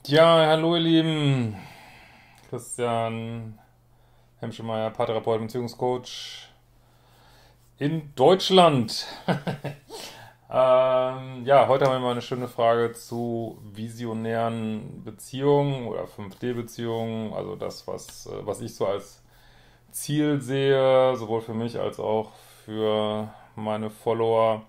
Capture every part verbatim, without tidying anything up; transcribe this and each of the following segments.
Ja, hallo ihr Lieben. Christian Hemschemeyer, Paartherapeut, Beziehungscoach in Deutschland. ähm, ja, heute haben wir mal eine schöne Frage zu visionären Beziehungen oder fünf D-Beziehungen. Also das, was, äh, was ich so als Ziel sehe, sowohl für mich als auch für meine Follower.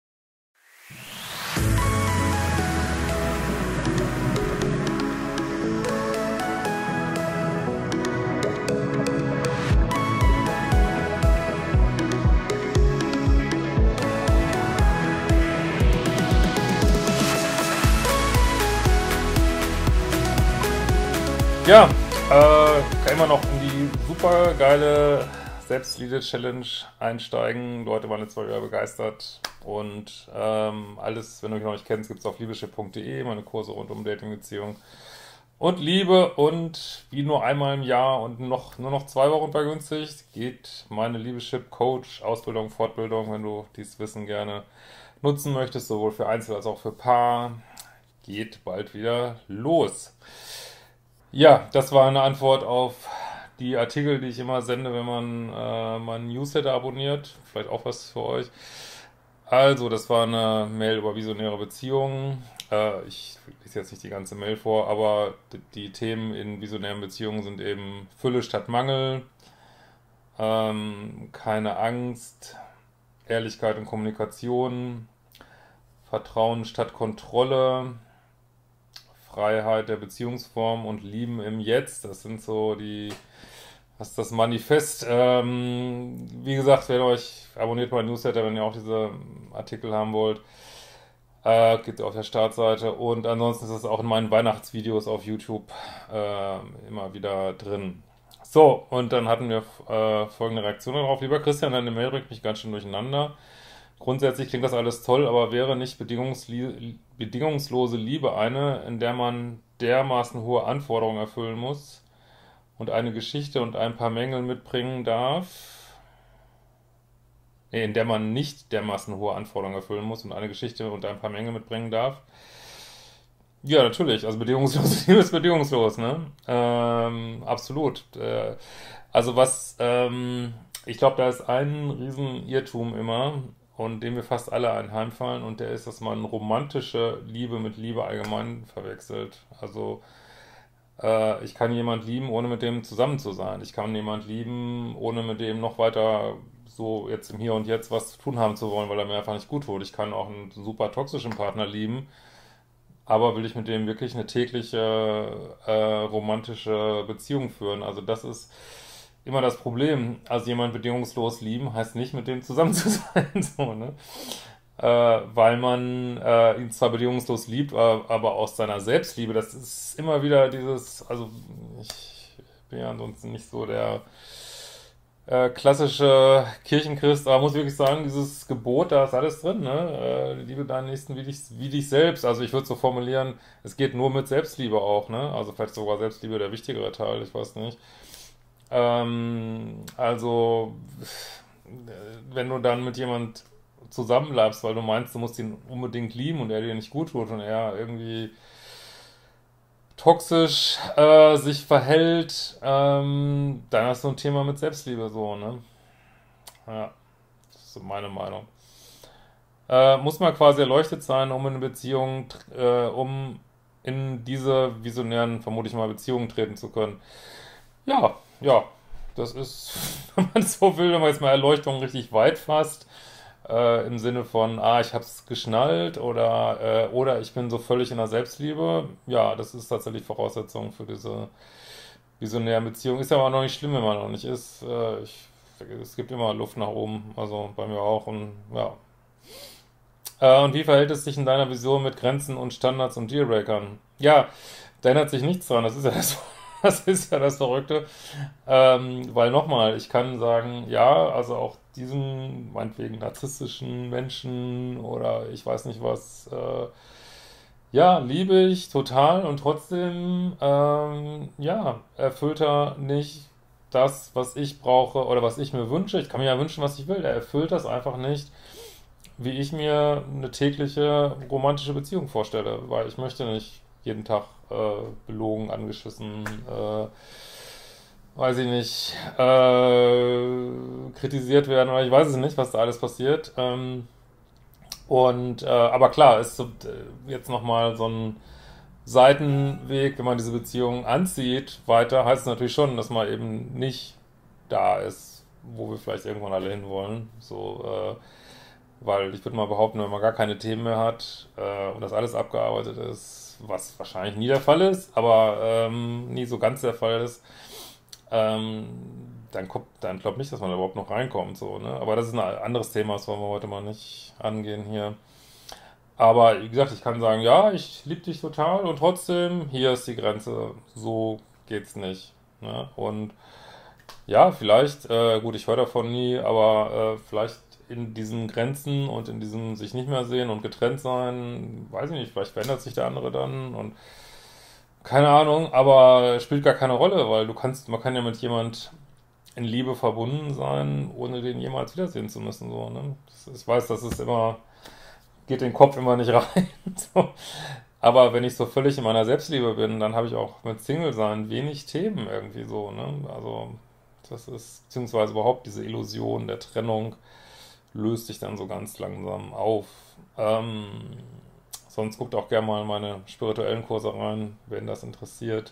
Ja, äh, kann immer noch in die super geile Selbstliebe-Challenge einsteigen. Leute waren jetzt mal wieder begeistert. Und ähm, alles, wenn du mich noch nicht kennst, gibt es auf liebeschip punkt de, meine Kurse rund um Dating, Beziehung und Liebe. Und wie nur einmal im Jahr und noch nur noch zwei Wochen vergünstigt, geht meine Liebeschip Coach, Ausbildung, Fortbildung, wenn du dieses Wissen gerne nutzen möchtest, sowohl für Einzel- als auch für Paar, geht bald wieder los. Ja, das war eine Antwort auf die Artikel, die ich immer sende, wenn man äh, meinen Newsletter abonniert. Vielleicht auch was für euch. Also, das war eine Mail über visionäre Beziehungen. Äh, ich lese jetzt nicht die ganze Mail vor, aber die, die Themen in visionären Beziehungen sind eben Fülle statt Mangel, ähm, keine Angst, Ehrlichkeit und Kommunikation, Vertrauen statt Kontrolle, Freiheit der Beziehungsform und Lieben im Jetzt. Das sind so die, was ist das Manifest. Ähm, wie gesagt, wenn ihr euch abonniert mein Newsletter, wenn ihr auch diese Artikel haben wollt, äh, gibt es auf der Startseite. Und ansonsten ist es auch in meinen Weihnachtsvideos auf YouTube äh, immer wieder drin. So, und dann hatten wir äh, folgende Reaktion darauf. Lieber Christian, deine Mail bringt mich ganz schön durcheinander. Grundsätzlich klingt das alles toll, aber wäre nicht bedingungsli bedingungslose Liebe eine, in der man dermaßen hohe Anforderungen erfüllen muss und eine Geschichte und ein paar Mängel mitbringen darf? Nee, in der man nicht dermaßen hohe Anforderungen erfüllen muss und eine Geschichte und ein paar Mängel mitbringen darf? Ja, natürlich. Also bedingungslose Liebe ist bedingungslos, ne? Ähm, absolut. Äh, also was, ähm, ich glaube, da ist ein Riesenirrtum immer und dem wir fast alle anheimfallen und der ist, dass man romantische Liebe mit Liebe allgemein verwechselt. Also äh, ich kann jemand lieben, ohne mit dem zusammen zu sein. Ich kann jemand lieben, ohne mit dem noch weiter so jetzt im Hier und Jetzt was zu tun haben zu wollen, weil er mir einfach nicht gut tut. Ich kann auch einen super toxischen Partner lieben, aber will ich mit dem wirklich eine tägliche äh, romantische Beziehung führen? Also das ist immer das Problem. Also jemand bedingungslos lieben heißt nicht, mit dem zusammen zu sein, so, ne? Äh, weil man äh, ihn zwar bedingungslos liebt, äh, aber aus seiner Selbstliebe, das ist immer wieder dieses, also ich bin ja ansonsten nicht so der äh, klassische Kirchenchrist, aber muss wirklich sagen, dieses Gebot, da ist alles drin, ne? Äh, liebe deinen Nächsten wie dich, wie dich selbst. Also ich würde so formulieren, es geht nur mit Selbstliebe auch, ne? Also vielleicht sogar Selbstliebe der wichtigere Teil, ich weiß nicht. Ähm, also äh, wenn du dann mit jemand zusammenbleibst, weil du meinst, du musst ihn unbedingt lieben und er dir nicht gut tut und er irgendwie toxisch äh, sich verhält, ähm, dann hast du ein Thema mit Selbstliebe so, ne? Ja, das ist so meine Meinung. Äh, muss man quasi erleuchtet sein, um in eine Beziehung, äh, um in diese visionären, vermute ich mal, Beziehungen treten zu können. Ja, ja, das ist, wenn man so will, wenn man jetzt mal Erleuchtung richtig weit fasst, äh, im Sinne von, ah, ich hab's geschnallt oder, äh, oder ich bin so völlig in der Selbstliebe. Ja, das ist tatsächlich Voraussetzung für diese visionären Beziehungen. Ist ja aber noch nicht schlimm, wenn man noch nicht ist. Äh, ich, es gibt immer Luft nach oben, also bei mir auch und ja. Äh, und wie verhält es sich in deiner Vision mit Grenzen und Standards und Dealbreakern? Ja, da ändert sich nichts dran. Das ist ja das, das ist ja das Verrückte. Ähm, weil nochmal, ich kann sagen, ja, also auch diesen, meinetwegen narzisstischen Menschen oder ich weiß nicht was, äh, ja, liebe ich total und trotzdem, ähm, ja, erfüllt er nicht das, was ich brauche oder was ich mir wünsche. Ich kann mir ja wünschen, was ich will. Er erfüllt das einfach nicht, wie ich mir eine tägliche romantische Beziehung vorstelle, weil ich möchte nicht jeden Tag äh, belogen, angeschissen, äh, weiß ich nicht, äh, kritisiert werden oder ich weiß es nicht, was da alles passiert. Ähm, und äh, aber klar, ist so, äh, jetzt nochmal so ein Seitenweg, wenn man diese Beziehung anzieht, weiter, heißt es natürlich schon, dass man eben nicht da ist, wo wir vielleicht irgendwann alle hinwollen. So, äh, weil ich würde mal behaupten, wenn man gar keine Themen mehr hat äh, und das alles abgearbeitet ist, was wahrscheinlich nie der Fall ist, aber ähm, nie so ganz der Fall ist, ähm, dann kommt, dann glaube ich nicht, dass man da überhaupt noch reinkommt, so, ne? Aber das ist ein anderes Thema, das wollen wir heute mal nicht angehen hier. Aber wie gesagt, ich kann sagen, ja, ich liebe dich total und trotzdem, hier ist die Grenze, so geht's nicht. Ne? Und ja, vielleicht, äh, gut, ich höre davon nie, aber äh, vielleicht in diesen Grenzen und in diesem sich nicht mehr sehen und getrennt sein, weiß ich nicht, vielleicht verändert sich der andere dann und keine Ahnung, aber spielt gar keine Rolle, weil du kannst, man kann ja mit jemand in Liebe verbunden sein, ohne den jemals wiedersehen zu müssen, so, ne? Das, ich weiß, das ist immer, geht den Kopf immer nicht rein, so. Aber wenn ich so völlig in meiner Selbstliebe bin, dann habe ich auch mit Single-Sein wenig Themen irgendwie so, ne? Also, das ist, beziehungsweise überhaupt diese Illusion der Trennung löst sich dann so ganz langsam auf. Ähm, sonst guckt auch gerne mal in meine spirituellen Kurse rein, wenn das interessiert.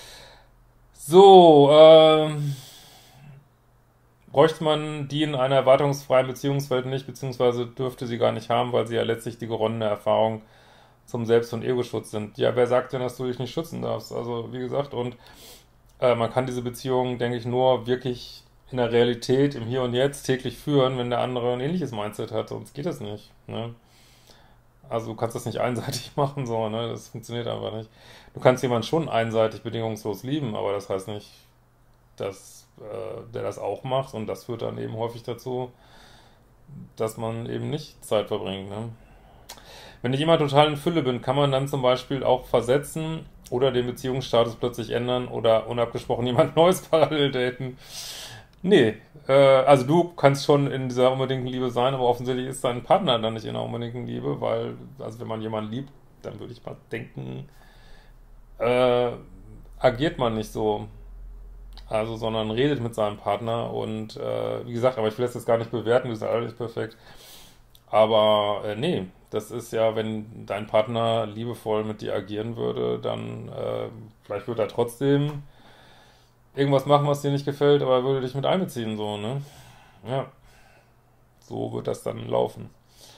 So, ähm, bräuchte man die in einer erwartungsfreien Beziehungswelt nicht, beziehungsweise dürfte sie gar nicht haben, weil sie ja letztlich die geronnene Erfahrung zum Selbst- und Ego-Schutz sind. Ja, wer sagt denn, dass du dich nicht schützen darfst? Also, wie gesagt, und äh, man kann diese Beziehung, denke ich, nur wirklich in der Realität, im Hier und Jetzt täglich führen, wenn der andere ein ähnliches Mindset hat, sonst geht das nicht, ne? Also du kannst das nicht einseitig machen, so, ne? Das funktioniert einfach nicht. Du kannst jemanden schon einseitig bedingungslos lieben, aber das heißt nicht, dass äh, der das auch macht und das führt dann eben häufig dazu, dass man eben nicht Zeit verbringt, ne? Wenn ich immer total in Fülle bin, kann man dann zum Beispiel auch versetzen oder den Beziehungsstatus plötzlich ändern oder unabgesprochen jemand Neues parallel daten. Nee, äh, also du kannst schon in dieser unbedingten Liebe sein, aber offensichtlich ist dein Partner dann nicht in der unbedingten Liebe, weil, also wenn man jemanden liebt, dann würde ich mal denken, äh, agiert man nicht so, also, sondern redet mit seinem Partner und, äh, wie gesagt, aber ich will das jetzt gar nicht bewerten, wir sind alle nicht perfekt, aber, äh, nee, das ist ja, wenn dein Partner liebevoll mit dir agieren würde, dann, äh, vielleicht würde er trotzdem irgendwas machen, was dir nicht gefällt, aber er würde dich mit einbeziehen, so, ne? Ja, so wird das dann laufen.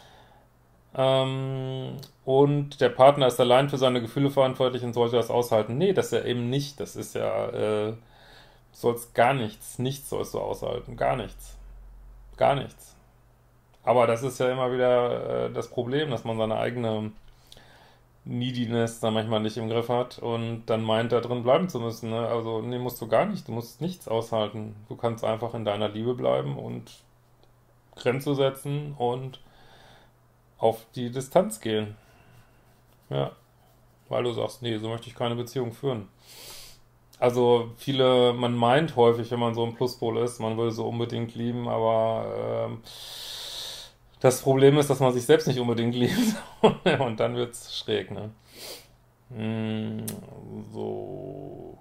Ähm, und der Partner ist allein für seine Gefühle verantwortlich und sollte das aushalten. Nee, das ist ja eben nicht. Das ist ja, äh, du sollst gar nichts, nichts sollst du aushalten. Gar nichts. Gar nichts. Aber das ist ja immer wieder äh, das Problem, dass man seine eigene Neediness dann manchmal nicht im Griff hat und dann meint, da drin bleiben zu müssen. Ne? Also, nee, musst du gar nicht. Du musst nichts aushalten. Du kannst einfach in deiner Liebe bleiben und Grenze setzen und auf die Distanz gehen. Ja, weil du sagst, nee, so möchte ich keine Beziehung führen. Also viele, man meint häufig, wenn man so ein Pluspol ist, man würde so unbedingt lieben, aber ähm, das Problem ist, dass man sich selbst nicht unbedingt liebt. Und dann wird's schräg, ne? Mm, so.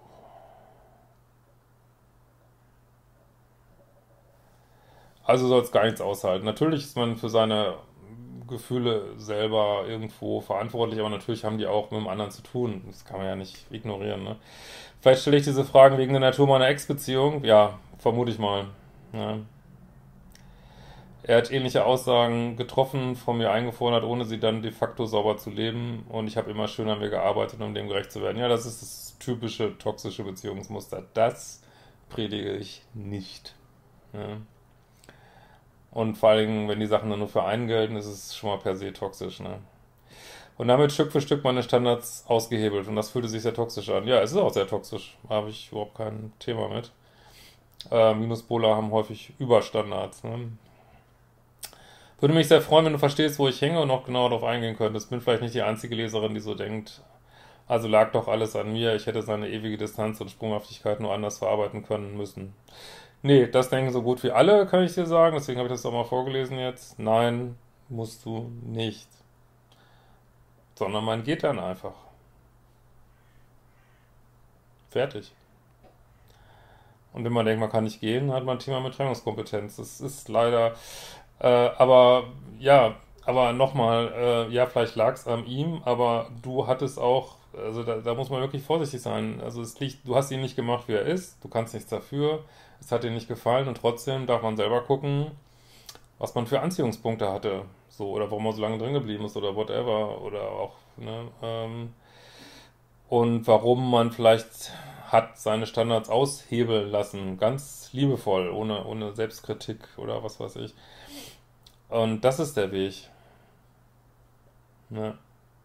Also soll es gar nichts aushalten. Natürlich ist man für seine Gefühle selber irgendwo verantwortlich, aber natürlich haben die auch mit dem anderen zu tun. Das kann man ja nicht ignorieren, ne? Vielleicht stelle ich diese Fragen wegen der Natur meiner Ex-Beziehung. Ja, vermute ich mal. Ja. Er hat ähnliche Aussagen getroffen, von mir eingefordert, ohne sie dann de facto sauber zu leben. Und ich habe immer schön an mir gearbeitet, um dem gerecht zu werden. Ja, das ist das typische toxische Beziehungsmuster. Das predige ich nicht. Ja. Und vor allen Dingen, wenn die Sachen dann nur für einen gelten, ist es schon mal per se toxisch, ne? Und damit Stück für Stück meine Standards ausgehebelt. Und das fühlte sich sehr toxisch an. Ja, es ist auch sehr toxisch. Da habe ich überhaupt kein Thema mit. Äh, Minuspolar haben häufig Überstandards, ne? Würde mich sehr freuen, wenn du verstehst, wo ich hänge und noch genauer darauf eingehen könntest. Bin vielleicht nicht die einzige Leserin, die so denkt. Also lag doch alles an mir. Ich hätte seine ewige Distanz und Sprunghaftigkeit nur anders verarbeiten können müssen. Nee, das denken so gut wie alle, kann ich dir sagen. Deswegen habe ich das auch mal vorgelesen jetzt. Nein, musst du nicht. Sondern man geht dann einfach. Fertig. Und wenn man denkt, man kann nicht gehen, hat man ein Thema mit Trennungskompetenz. Das ist leider, äh, aber ja, aber nochmal, äh, ja, vielleicht lag es an ihm, aber du hattest auch, also da, da muss man wirklich vorsichtig sein. Also es liegt, du hast ihn nicht gemacht, wie er ist, du kannst nichts dafür, es hat dir nicht gefallen und trotzdem darf man selber gucken, was man für Anziehungspunkte hatte, so, oder warum er so lange drin geblieben ist oder whatever, oder auch, ne, ähm, und warum man vielleicht hat seine Standards aushebeln lassen, ganz liebevoll, ohne, ohne Selbstkritik oder was weiß ich. Und das ist der Weg. Ne?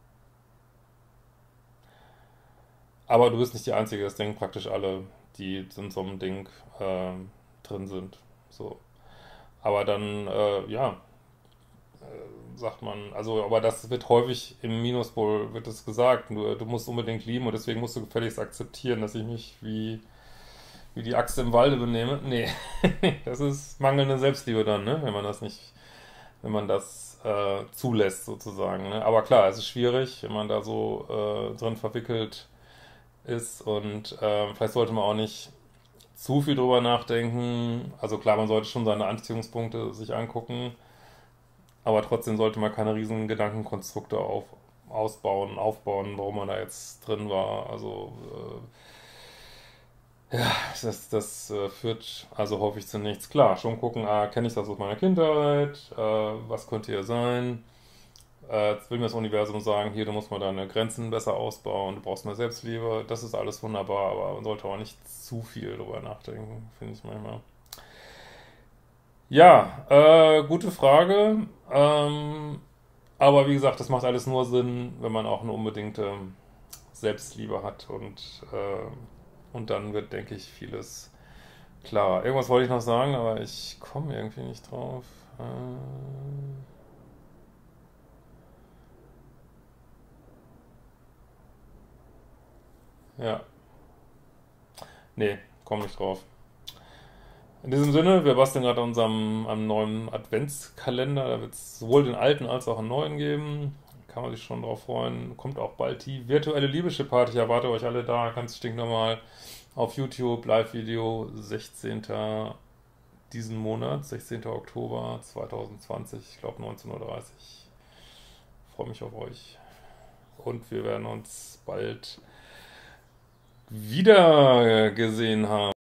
Aber du bist nicht die Einzige, das denken praktisch alle, die in so einem Ding ähm, drin sind. So. Aber dann, äh, ja, sagt man, also, aber das wird häufig im Minuspol, wird es gesagt, du, du musst unbedingt lieben und deswegen musst du gefälligst akzeptieren, dass ich mich wie, wie die Axt im Walde benehme. Nee, das ist mangelnde Selbstliebe dann, ne? Wenn man das nicht, wenn man das äh, zulässt sozusagen. Ne? Aber klar, es ist schwierig, wenn man da so äh, drin verwickelt ist und äh, vielleicht sollte man auch nicht zu viel drüber nachdenken. Also klar, man sollte schon seine Anziehungspunkte sich angucken, aber trotzdem sollte man keine riesen Gedankenkonstrukte auf, ausbauen, aufbauen, warum man da jetzt drin war. Also äh, ja, das, das äh, führt also häufig zu nichts. Klar, schon gucken, ah, kenne ich das aus meiner Kindheit, äh, was könnte hier sein? Äh, jetzt will mir das Universum sagen, hier, du musst mal deine Grenzen besser ausbauen, du brauchst mehr Selbstliebe, das ist alles wunderbar, aber man sollte auch nicht zu viel drüber nachdenken, finde ich manchmal. Ja, äh, gute Frage. Ähm, aber wie gesagt, das macht alles nur Sinn, wenn man auch eine unbedingte Selbstliebe hat und, äh, und dann wird, denke ich, vieles klarer. Irgendwas wollte ich noch sagen, aber ich komme irgendwie nicht drauf. Äh, ja, nee, komme nicht drauf. In diesem Sinne, wir basteln gerade an unserem am neuen Adventskalender. Da wird es sowohl den alten als auch einen neuen geben. Kann man sich schon drauf freuen. Kommt auch bald die virtuelle Liebeschiff-Party. Ich erwarte euch alle da. Ganz stinknormal auf YouTube. Live-Video sechzehnten diesen Monat. sechzehnten Oktober zweitausendzwanzig. Ich glaube neunzehn Uhr dreißig. Freue mich auf euch. Und wir werden uns bald wieder gesehen haben.